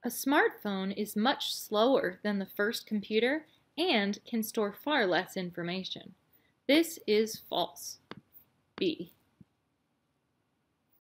A smartphone is much slower than the first computer and can store far less information. This is false. B.